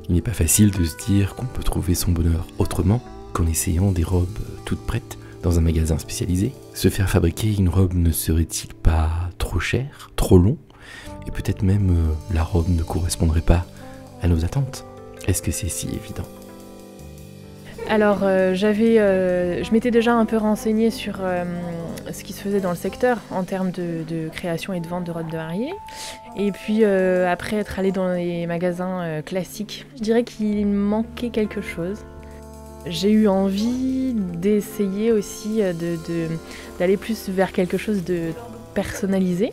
Il n'est pas facile de se dire qu'on peut trouver son bonheur autrement qu'en essayant des robes toutes prêtes dans un magasin spécialisé. Se faire fabriquer une robe ne serait-il pas trop cher, trop long? Et peut-être même la robe ne correspondrait pas à nos attentes. Est-ce que c'est si évident? Alors je m'étais déjà un peu renseignée sur ce qui se faisait dans le secteur en termes de création et de vente de robes de mariée. Et puis après être allée dans les magasins classiques, je dirais qu'il manquait quelque chose. J'ai eu envie d'essayer aussi d'aller plus vers quelque chose de personnalisé.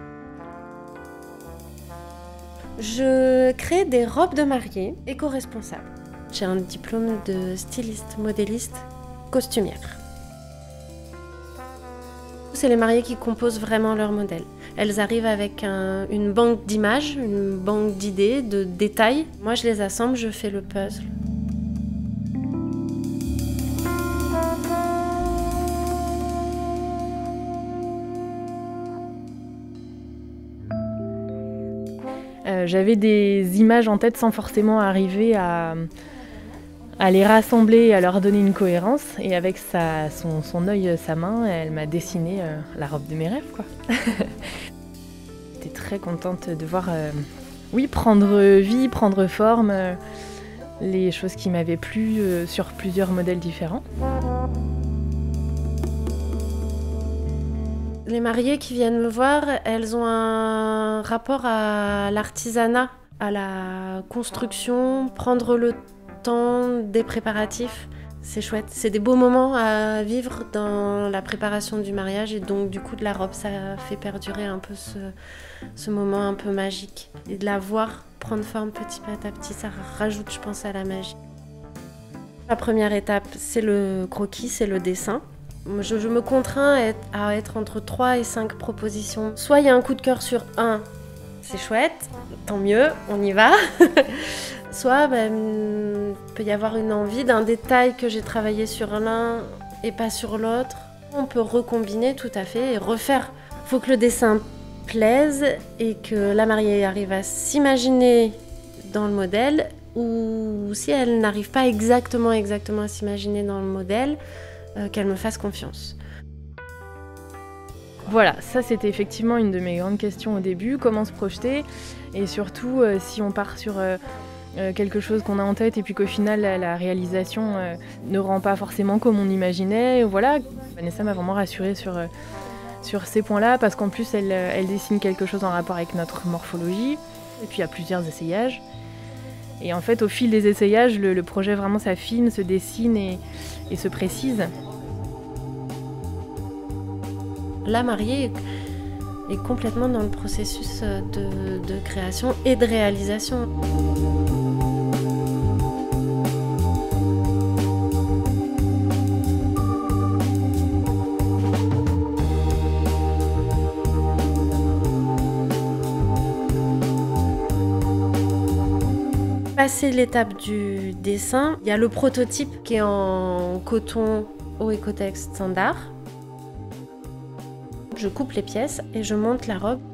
Je crée des robes de mariée éco-responsables. J'ai un diplôme de styliste, modéliste, costumière. C'est les mariées qui composent vraiment leur modèle. Elles arrivent avec une banque d'images, une banque d'idées, de détails. Moi, je les assemble, je fais le puzzle. J'avais des images en tête sans forcément arriver à les rassembler et à leur donner une cohérence. Et avec son œil, sa main, elle m'a dessiné la robe de mes rêves, quoi. J'étais très contente de voir prendre vie, prendre forme, les choses qui m'avaient plu sur plusieurs modèles différents. Les mariées qui viennent me voir, elles ont un rapport à l'artisanat, à la construction, prendre le temps des préparatifs. C'est chouette, c'est des beaux moments à vivre dans la préparation du mariage et donc du coup de la robe, ça fait perdurer un peu ce moment un peu magique. Et de la voir prendre forme petit à petit, ça rajoute, je pense, à la magie. La première étape, c'est le croquis, c'est le dessin. Je me contrains à être entre 3 et 5 propositions. Soit il y a un coup de cœur sur un, c'est chouette, tant mieux, on y va. Soit peut y avoir une envie d'un détail que j'ai travaillé sur l'un et pas sur l'autre. On peut recombiner tout à fait et refaire. Il faut que le dessin plaise et que la mariée arrive à s'imaginer dans le modèle, ou si elle n'arrive pas exactement à s'imaginer dans le modèle, qu'elle me fasse confiance. Voilà, ça c'était effectivement une de mes grandes questions au début, comment se projeter, et surtout si on part sur quelque chose qu'on a en tête et puis qu'au final la réalisation ne rend pas forcément comme on imaginait. Voilà, Vanessa m'a vraiment rassurée sur ces points-là, parce qu'en plus elle dessine quelque chose en rapport avec notre morphologie, et puis il y a plusieurs essayages. Et en fait, au fil des essayages, le projet vraiment s'affine, se dessine et se précise. La mariée est complètement dans le processus de création et de réalisation. Passé l'étape du dessin, il y a le prototype qui est en coton au Ecotex standard. Je coupe les pièces et je monte la robe.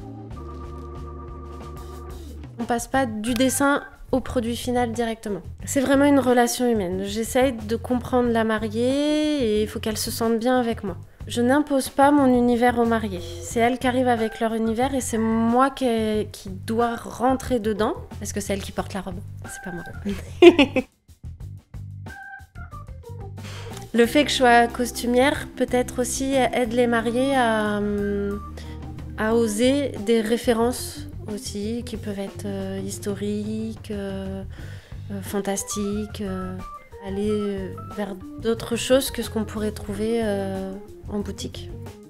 On passe pas du dessin au produit final directement. C'est vraiment une relation humaine. J'essaye de comprendre la mariée et il faut qu'elle se sente bien avec moi. Je n'impose pas mon univers aux mariées. C'est elles qui arrivent avec leur univers et c'est moi qui dois rentrer dedans, parce que c'est elles qui portent la robe, c'est pas moi. Le fait que je sois costumière, peut-être aussi aide les mariés à oser des références aussi, qui peuvent être historiques, fantastiques, aller vers d'autres choses que ce qu'on pourrait trouver en boutique.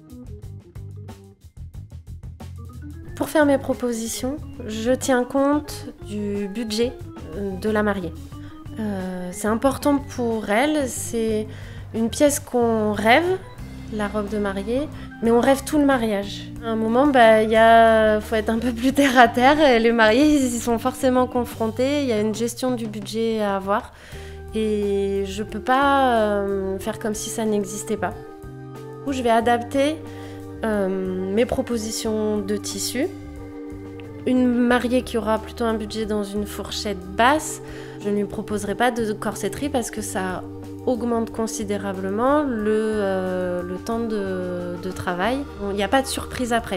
Pour faire mes propositions, je tiens compte du budget de la mariée. C'est important pour elle, c'est une pièce qu'on rêve, la robe de mariée, mais on rêve tout le mariage. À un moment, faut être un peu plus terre à terre. Les mariés, ils y sont forcément confrontés. Il y a une gestion du budget à avoir. Et je peux pas faire comme si ça n'existait pas. Je vais adapter mes propositions de tissu Une mariée qui aura plutôt un budget dans une fourchette basse, je ne lui proposerai pas de corsetterie parce que ça augmente considérablement le temps de travail. Il n'y a pas de surprise après.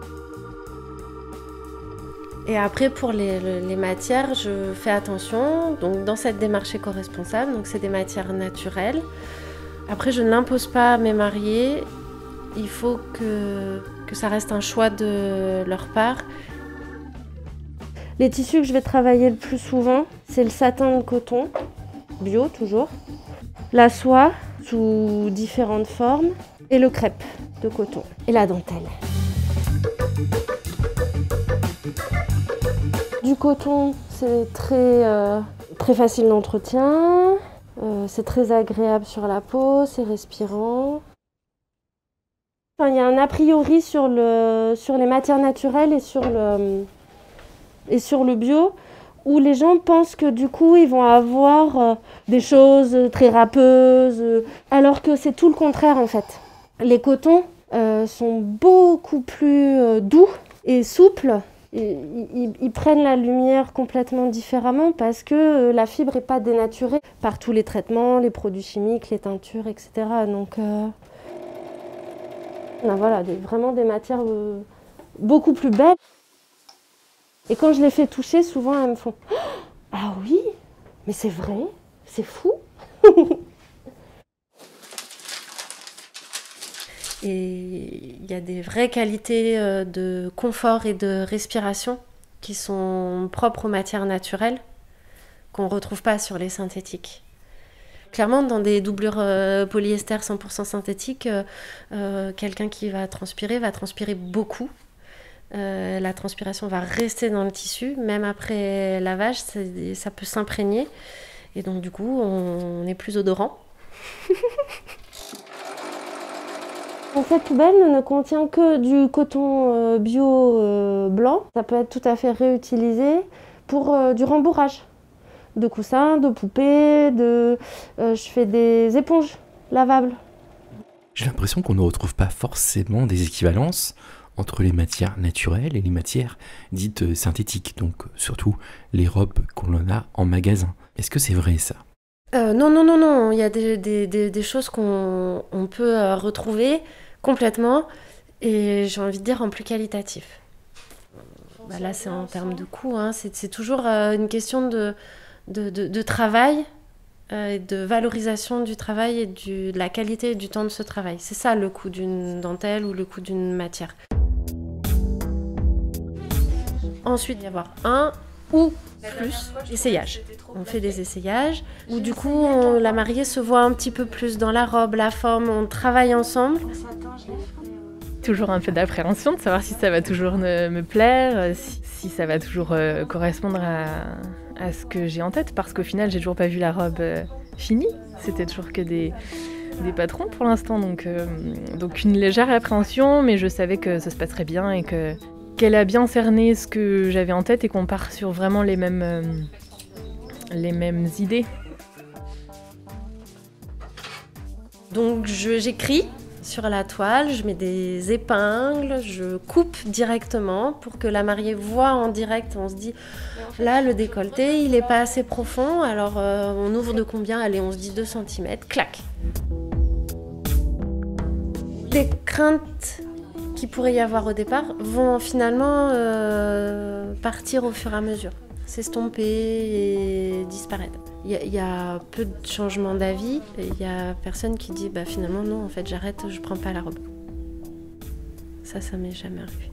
Et après, pour les matières, je fais attention. Donc, dans cette démarche éco-responsable, donc c'est des matières naturelles. Après, je ne l'impose pas à mes mariés. Il faut que ça reste un choix de leur part. Les tissus que je vais travailler le plus souvent, c'est le satin de coton, bio toujours, la soie sous différentes formes et le crêpe de coton et la dentelle. Du coton, c'est très facile d'entretien, c'est très agréable sur la peau, c'est respirant. Enfin, il y a un a priori sur les matières naturelles et sur le bio, où les gens pensent que du coup ils vont avoir des choses très râpeuses, alors que c'est tout le contraire en fait. Les cotons sont beaucoup plus doux et souples. Ils prennent la lumière complètement différemment parce que la fibre n'est pas dénaturée par tous les traitements, les produits chimiques, les teintures, etc. Donc voilà, vraiment des matières beaucoup plus belles. Et quand je les fais toucher, souvent elles me font « Ah oui, mais c'est vrai, c'est fou !» Et il y a des vraies qualités de confort et de respiration qui sont propres aux matières naturelles, qu'on ne retrouve pas sur les synthétiques. Clairement, dans des doublures polyester 100% synthétiques, quelqu'un qui va transpirer beaucoup. La transpiration va rester dans le tissu, même après lavage, ça peut s'imprégner. Et donc du coup, on est plus odorant. Cette poubelle ne contient que du coton bio blanc. Ça peut être tout à fait réutilisé pour du rembourrage. De coussins, de poupées, je fais des éponges lavables. J'ai l'impression qu'on ne retrouve pas forcément des équivalences entre les matières naturelles et les matières dites synthétiques, donc surtout les robes qu'on a en magasin. Est-ce que c'est vrai ça ? Non. Il y a des choses qu'on peut retrouver complètement et j'ai envie de dire en plus qualitatif. Là, c'est en termes de coût. C'est toujours une question de travail, de valorisation du travail et de la qualité et du temps de ce travail. C'est ça le coût d'une dentelle ou le coût d'une matière. Ensuite, il va y avoir un ou plus essayages. On fait des essayages où du coup la mariée se voit un petit peu plus dans la robe, la forme, on travaille ensemble. Toujours un peu d'appréhension de savoir si ça va toujours me plaire, si ça va toujours correspondre à ce que j'ai en tête, parce qu'au final j'ai toujours pas vu la robe finie, c'était toujours que des patrons pour l'instant, donc une légère appréhension, mais je savais que ça se passerait bien et qu'elle a bien cerné ce que j'avais en tête et qu'on part sur vraiment les mêmes idées. Donc j'écris sur la toile, je mets des épingles, je coupe directement pour que la mariée voit en direct. On se dit, là le décolleté il n'est pas assez profond, alors on ouvre de combien? Allez, on se dit 2 cm, clac. Les craintes qu'il pourrait y avoir au départ vont finalement partir au fur et à mesure, s'estomper et disparaître. Il y a peu de changements d'avis, il y a personne qui dit finalement non, en fait j'arrête, je prends pas la robe. Ça m'est jamais arrivé.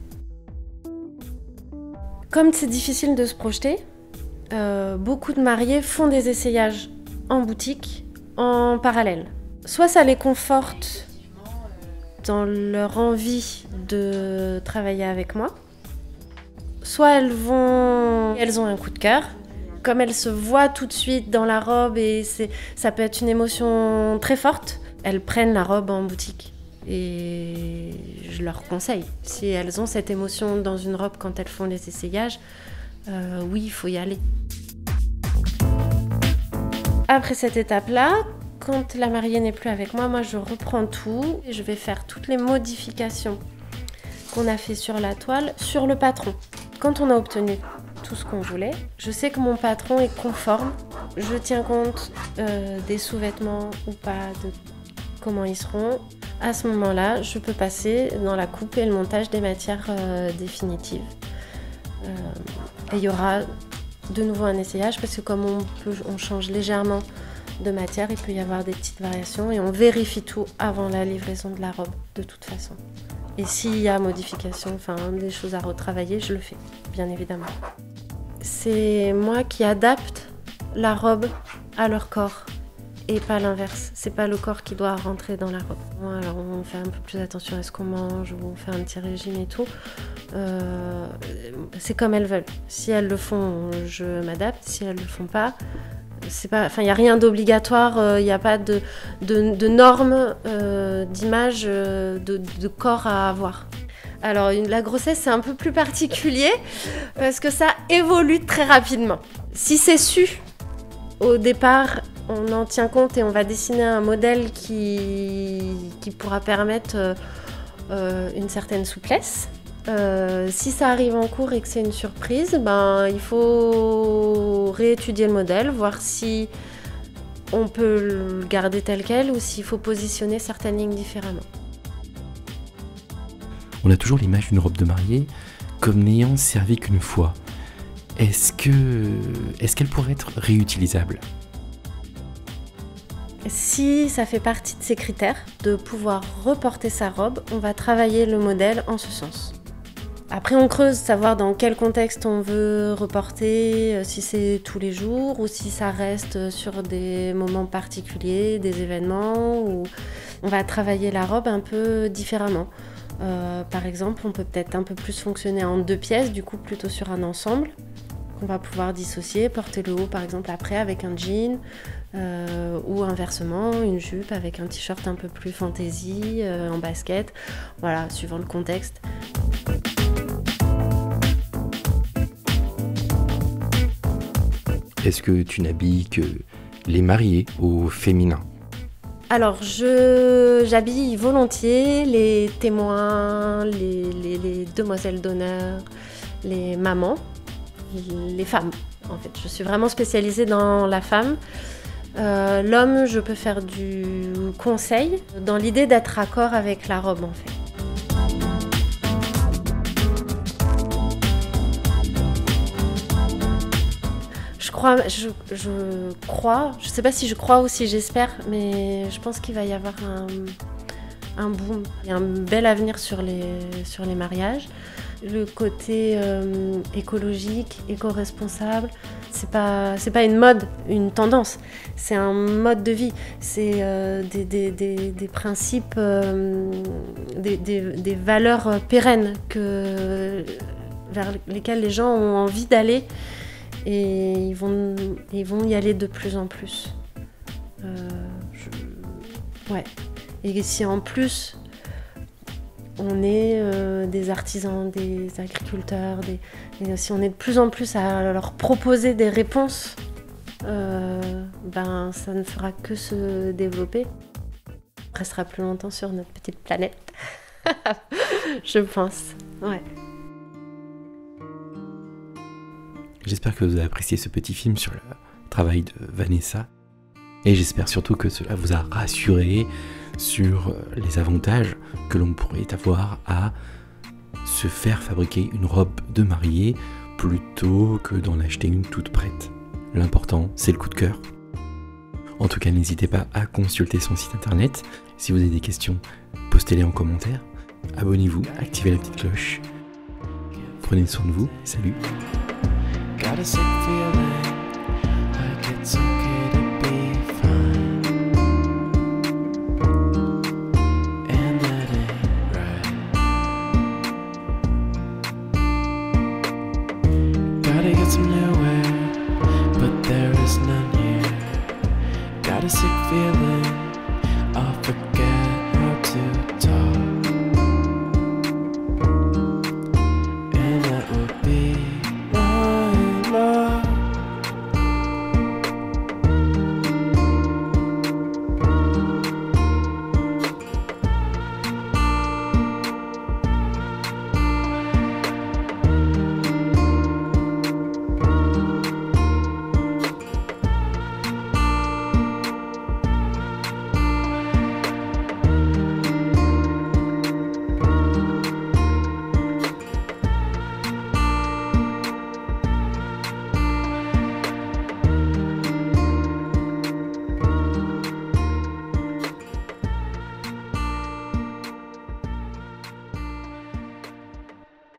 Comme c'est difficile de se projeter, beaucoup de mariés font des essayages en boutique en parallèle. Soit ça les conforte dans leur envie de travailler avec moi, soit elles ont un coup de cœur. Comme elles se voient tout de suite dans la robe et ça peut être une émotion très forte, elles prennent la robe en boutique. Et je leur conseille, si elles ont cette émotion dans une robe quand elles font les essayages, oui, il faut y aller. Après cette étape-là, quand la mariée n'est plus avec moi, je reprends tout et je vais faire toutes les modifications qu'on a fait sur la toile, sur le patron. Quand on a obtenu tout ce qu'on voulait, je sais que mon patron est conforme. Je tiens compte des sous-vêtements ou pas, de comment ils seront. À ce moment-là, je peux passer dans la coupe et le montage des matières définitives. Et il y aura de nouveau un essayage parce que comme on change légèrement de matière, il peut y avoir des petites variations et on vérifie tout avant la livraison de la robe de toute façon. Et s'il y a modification, enfin des choses à retravailler, je le fais, bien évidemment. C'est moi qui adapte la robe à leur corps et pas l'inverse. C'est pas le corps qui doit rentrer dans la robe. Alors on fait un peu plus attention à ce qu'on mange ou on fait un petit régime et tout. C'est comme elles veulent. Si elles le font, je m'adapte. Si elles le font pas, c'est pas. Enfin, il y a rien d'obligatoire. Il n'y a pas de normes d'image de corps à avoir. Alors la grossesse c'est un peu plus particulier parce que ça évolue très rapidement. Si c'est su au départ, on en tient compte et on va dessiner un modèle qui pourra permettre une certaine souplesse. Si ça arrive en cours et que c'est une surprise, il faut réétudier le modèle, voir si on peut le garder tel quel ou s'il faut positionner certaines lignes différemment. On a toujours l'image d'une robe de mariée comme n'ayant servi qu'une fois. Est-ce qu'elle pourrait être réutilisable ? Si ça fait partie de ces critères, de pouvoir reporter sa robe, on va travailler le modèle en ce sens. Après, on creuse, savoir dans quel contexte on veut reporter, si c'est tous les jours ou si ça reste sur des moments particuliers, des événements, où on va travailler la robe un peu différemment. Par exemple, on peut peut-être un peu plus fonctionner en 2 pièces, du coup plutôt sur un ensemble. On va pouvoir dissocier, porter le haut par exemple après avec un jean ou inversement une jupe avec un t-shirt un peu plus fantaisie, en basket, voilà, suivant le contexte. Est-ce que tu n'habilles que les mariés au féminin ? Alors, j'habille volontiers les témoins, les demoiselles d'honneur, les mamans, les femmes. En fait, je suis vraiment spécialisée dans la femme. L'homme, je peux faire du conseil dans l'idée d'être raccord avec la robe, en fait. Je crois, je sais pas si je crois ou si j'espère, mais je pense qu'il va y avoir un boom. Il y a un bel avenir sur les mariages. Le côté écologique, éco-responsable, c'est pas une mode, une tendance, c'est un mode de vie, c'est des principes, des valeurs pérennes vers lesquelles les gens ont envie d'aller. Et ils vont y aller de plus en plus. Ouais. Et si en plus on est des artisans, des agriculteurs, si on est de plus en plus à leur proposer des réponses, ça ne fera que se développer. On restera plus longtemps sur notre petite planète. Je pense. Ouais. J'espère que vous avez apprécié ce petit film sur le travail de Vanessa. Et j'espère surtout que cela vous a rassuré sur les avantages que l'on pourrait avoir à se faire fabriquer une robe de mariée plutôt que d'en acheter une toute prête. L'important, c'est le coup de cœur. En tout cas, n'hésitez pas à consulter son site internet. Si vous avez des questions, postez-les en commentaire. Abonnez-vous, activez la petite cloche. Prenez soin de vous. Salut! Got a sick feeling like it's okay to be fine, and that ain't right. Gotta get some new air, but there is none here. Got a sick feeling